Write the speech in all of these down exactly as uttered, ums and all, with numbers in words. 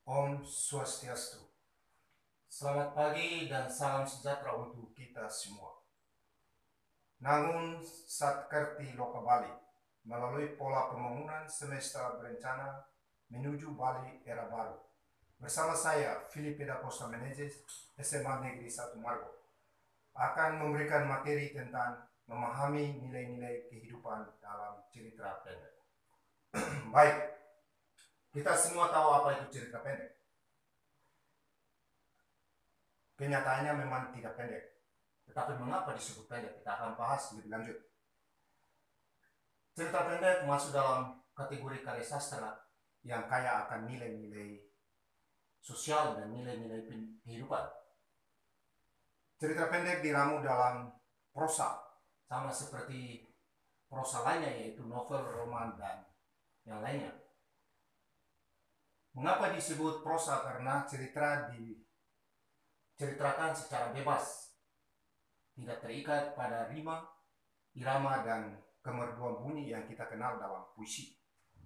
Om Swastiastu. Selamat pagi dan salam sejahtera untuk kita semua. Nangun Satkerti Loka Bali melalui pola pembangunan semesta berencana menuju Bali era baru. Bersama saya, Filipe da Costa Menezes, S M A Negeri satu Margo, akan memberikan materi tentang memahami nilai-nilai kehidupan dalam cerita pendek. Baik, kita semua tahu apa itu cerita pendek. Kenyataannya memang tidak pendek. Tetapi mengapa disebut pendek? Kita akan bahas lebih lanjut. Cerita pendek masuk dalam kategori karya sastra yang kaya akan nilai-nilai sosial dan nilai-nilai kehidupan. Cerita pendek diramu dalam prosa, sama seperti prosa lainnya yaitu novel, roman, dan yang lainnya. Mengapa disebut prosa? Karena cerita diceritakan secara bebas, tidak terikat pada rima, irama, dan kemerduan bunyi yang kita kenal dalam puisi.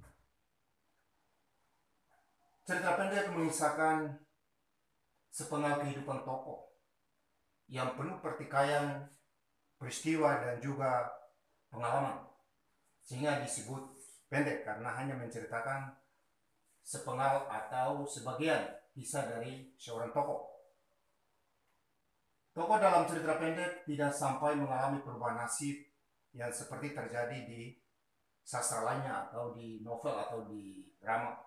Cerita pendek mengisahkan sepenggal kehidupan tokoh yang penuh pertikaian, peristiwa, dan juga pengalaman, sehingga disebut pendek karena hanya menceritakan sepenggal atau sebagian kisah dari seorang tokoh. Tokoh dalam cerita pendek tidak sampai mengalami perubahan nasib yang seperti terjadi di sastra lainnya atau di novel atau di drama.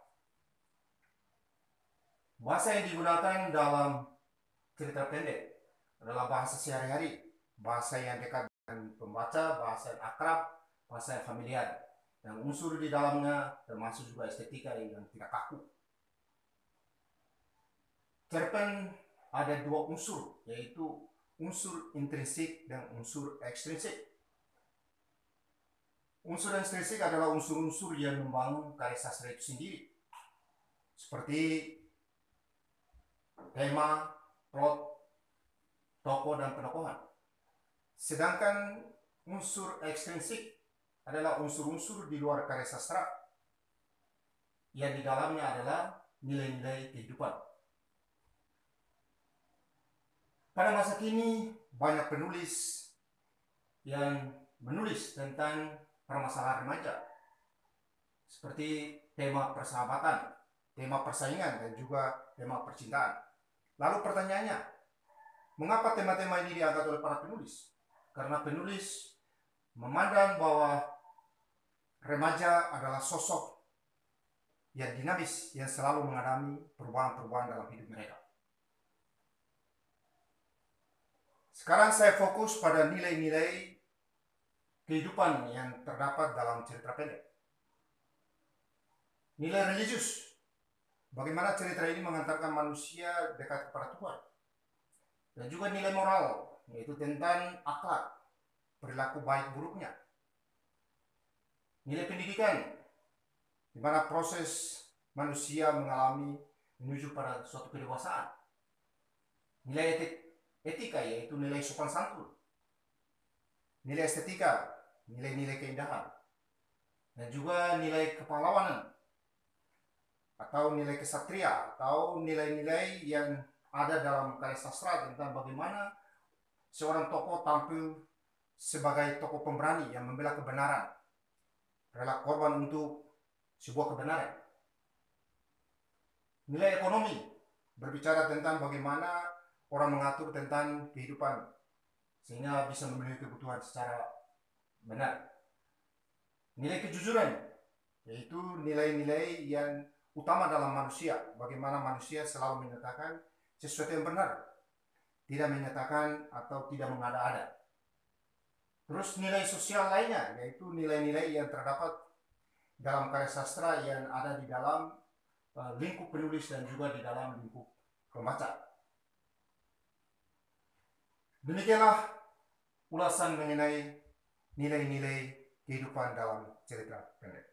Bahasa yang digunakan dalam cerita pendek adalah bahasa sehari-hari, bahasa yang dekat dengan pembaca, bahasa yang akrab, bahasa yang familiar, dan unsur di dalamnya termasuk juga estetika yang tidak kaku. Cerpen ada dua unsur, yaitu unsur intrinsik dan unsur ekstrinsik. Unsur intrinsik adalah unsur-unsur yang membangun karya sastra itu sendiri, seperti tema, plot, tokoh, dan penokohan. Sedangkan unsur ekstrinsik adalah unsur-unsur di luar karya sastra yang di dalamnya adalah nilai-nilai kehidupan. Pada masa kini banyak penulis yang menulis tentang permasalahan remaja, seperti tema persahabatan, tema persaingan, dan juga tema percintaan. Lalu pertanyaannya, mengapa tema-tema ini diangkat oleh para penulis? Karena penulis memandang bahwa remaja adalah sosok yang dinamis yang selalu mengalami perubahan-perubahan dalam hidup mereka. Sekarang saya fokus pada nilai-nilai kehidupan yang terdapat dalam cerita pendek. Nilai religius, bagaimana cerita ini mengantarkan manusia dekat kepada Tuhan. Dan juga nilai moral, yaitu tentang akhlak, perilaku baik buruknya. Nilai pendidikan, di mana proses manusia mengalami menuju pada suatu kedewasaan. Nilai etik, etika, yaitu nilai sopan santun. Nilai estetika, nilai-nilai keindahan. Dan juga nilai kepahlawanan, atau nilai kesatria, atau nilai-nilai yang ada dalam karya sastra tentang bagaimana seorang tokoh tampil sebagai tokoh pemberani yang membela kebenaran, rela korban untuk sebuah kebenaran. Nilai ekonomi, berbicara tentang bagaimana orang mengatur tentang kehidupan sehingga bisa memenuhi kebutuhan secara benar. Nilai kejujuran, yaitu nilai-nilai yang utama dalam manusia, bagaimana manusia selalu menyatakan sesuatu yang benar, tidak menyatakan atau tidak mengada-ada. Terus nilai sosial lainnya, yaitu nilai-nilai yang terdapat dalam karya sastra yang ada di dalam uh, lingkup penulis dan juga di dalam lingkup pembaca. Demikianlah ulasan mengenai nilai-nilai kehidupan dalam cerita pendek.